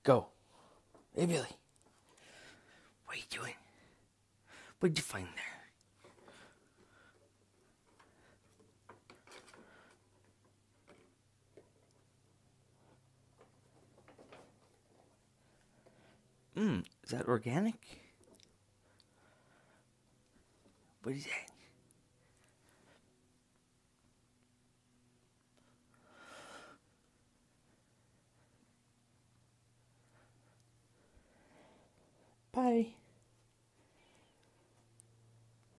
Go. Hey, Billy. What are you doing? What did you find there? Is that organic? What is that?